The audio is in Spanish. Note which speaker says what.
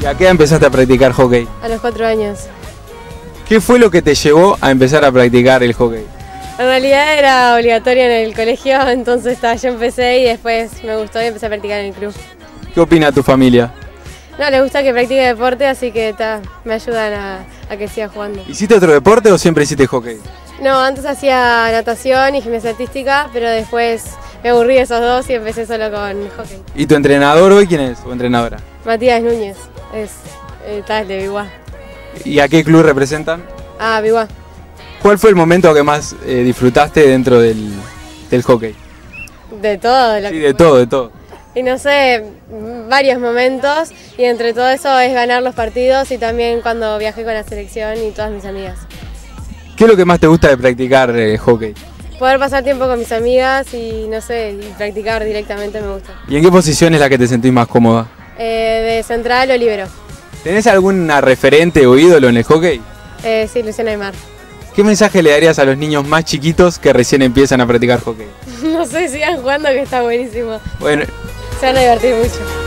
Speaker 1: ¿Y a qué edad empezaste a practicar hockey?
Speaker 2: A los 4 años.
Speaker 1: ¿Qué fue lo que te llevó a empezar a practicar el hockey?
Speaker 2: En realidad era obligatorio en el colegio, entonces yo empecé y después me gustó y empecé a practicar en el club.
Speaker 1: ¿Qué opina tu familia?
Speaker 2: No, les gusta que practique deporte, así que me ayudan a que siga jugando.
Speaker 1: ¿Hiciste otro deporte o siempre hiciste hockey?
Speaker 2: No, antes hacía natación y gimnasia artística, pero después me aburrí de esos dos y empecé solo con hockey.
Speaker 1: ¿Y tu entrenador hoy quién es o entrenadora?
Speaker 2: Matías Núñez, es de Biguá.
Speaker 1: ¿Y a qué club representan?
Speaker 2: Ah, Biguá.
Speaker 1: ¿Cuál fue el momento que más disfrutaste dentro del hockey?
Speaker 2: De todo.
Speaker 1: Sí, de todo, de todo.
Speaker 2: Y no sé, varios momentos, y entre todo eso es ganar los partidos y también cuando viajé con la selección y todas mis amigas.
Speaker 1: ¿Qué es lo que más te gusta de practicar hockey?
Speaker 2: Poder pasar tiempo con mis amigas y no sé, y practicar directamente me gusta.
Speaker 1: ¿Y en qué posición es la que te sentís más cómoda?
Speaker 2: De central o líbero.
Speaker 1: ¿Tenés alguna referente o ídolo en el hockey?
Speaker 2: Sí, Luciana Aymar.
Speaker 1: ¿Qué mensaje le darías a los niños más chiquitos que recién empiezan a practicar hockey?
Speaker 2: No sé, sigan jugando que está buenísimo.
Speaker 1: Bueno,
Speaker 2: se van a divertir mucho.